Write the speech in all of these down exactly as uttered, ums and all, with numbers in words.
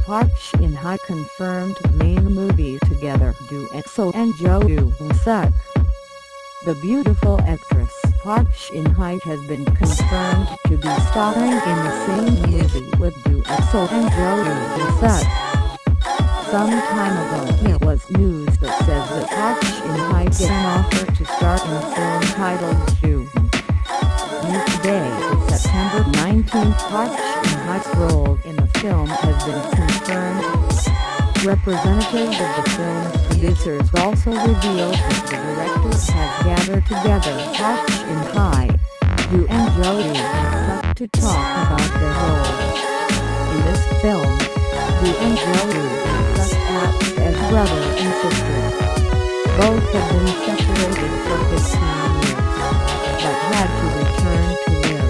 Park Shin Hye confirmed main movie together do EXO and Jo Jung Suk. The beautiful actress Park Shin Hye has been confirmed to be starring in the same movie with do EXO and Jo Jung Suk. Some time ago there was news that says that Park Shin Hye get an offer to star in a film titled Hyung. New today, September nineteenth, Park Shin Hye's role in the film has been confirmed. Representatives of the film's producers also revealed that the directors have gathered together Park Shin Hye, Do and Jo Jung Suk to talk about their roles. In this film, Do and Jo Jung Suk act as brother and sister. Both have been separated for fifteen years, but had to return to live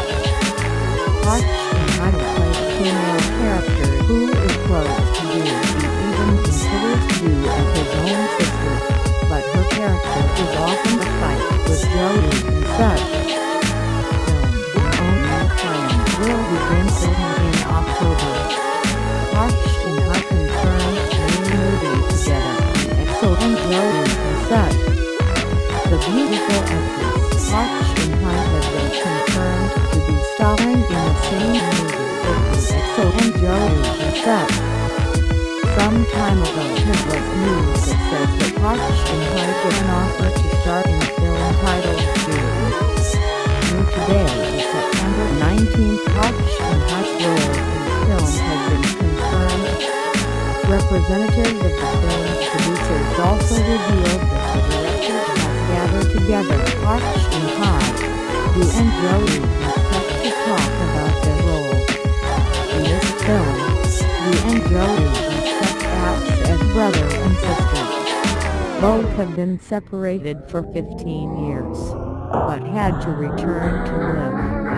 with. Park Shin Hye plays a female character who is close to Do. He even considers Do as his own sister, but her character is often a fight with Jo Jung Suk. Film's only plan will begin filming in October. Park Shin Hye confirmed main movie together EXO and Jo Jung Suk. The beautiful actress Park Shin Hye has been confirmed to be starring in the same movie with EXO and Jo Jung Suk. Some time ago there was news that says that Park Shin Hye get an offer to star in a film titled Hyung. New today, September nineteenth, Park Shin Hye's role in the film has been confirmed. Representatives of the film's producers also revealed that the director has gathered together Park Shin Hye, Do and Jo Jung Suk to talk about their roles. In this film, Do and Jo Jung Suk acts as brother and sister. Both have been separated for fifteen years, but had to return to live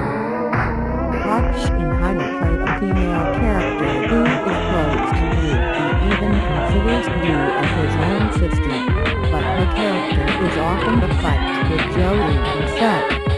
with. Park Shin Hye played a female character who is close to Do. He even considers Do as his own sister, but her character is often a fight with Jo Jung Suk.